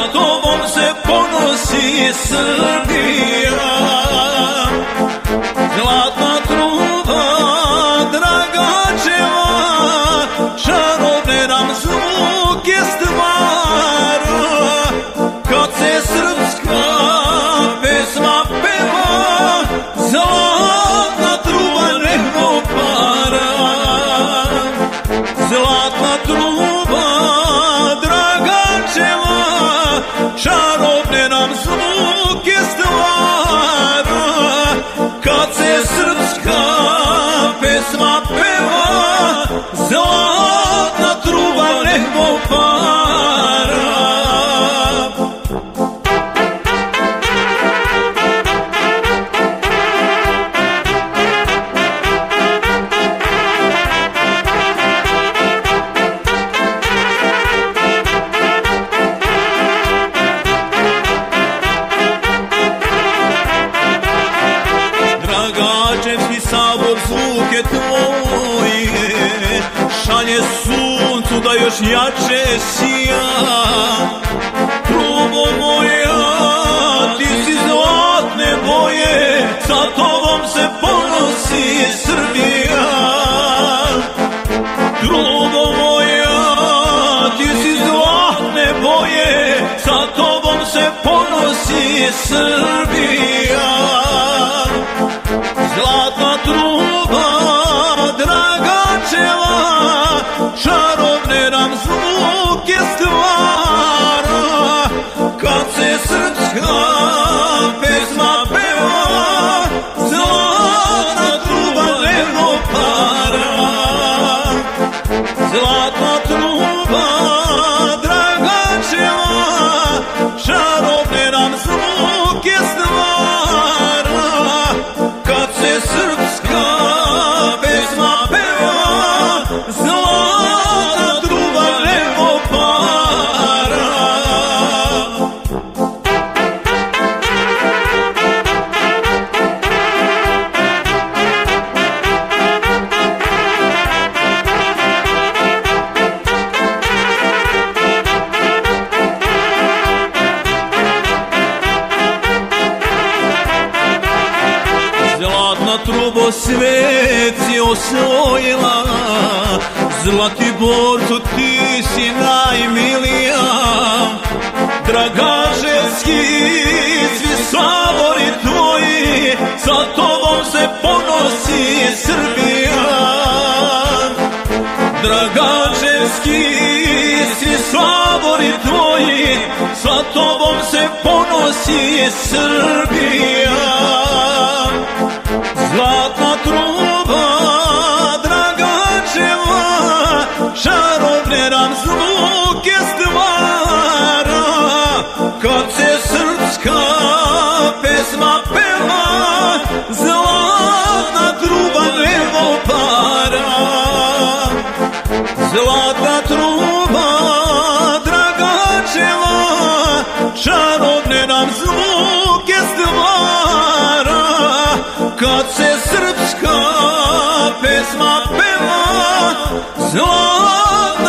tobom se ponosi Srbija. Zlatna truba Dragačeva, čarobne nam zvuke stvara. Kad se srpska pesma peva, zlatna truba nego para. Zlatna truba Dragačeva, čarobne nam zvuke stvara. Kad se srpska pesma peva, zlatna truba nego para. Dragačevski sabor zvuke tvoje šalje suncu da još jače sija. Trubo moja, ti si zlatne boje, sa tobom se ponosi Srbija. Trubo moja, ti si zlatne boje, sa tobom se ponosi Srbija. Zlatna truba Dragačeva, čarobne nam zvuke stvara. Kad se srpska pesma peva, zlatna truba nego para. Zlatna truba Dragačeva, čarobne nam zvuke stvara. Kad se srpska pesma peva, zlatna truba nego para. Zlatna trubo svet si osvojila, Zlatiborcu ti si najmilija. Dragačevski svi sabori tvoji, sa tobom se ponosi Srbija. Dragačevski svi sabori tvoji, sa tobom se ponosi Srbija. Zlatna truba Dragačeva, čarobne nam zvuke stvara. Kad se srpska pesma peva, zlatna truba nego para. Zlatna truba Dragačeva, čarobne nam zvuke stvara. Kad se srpska pesma peva, zlatna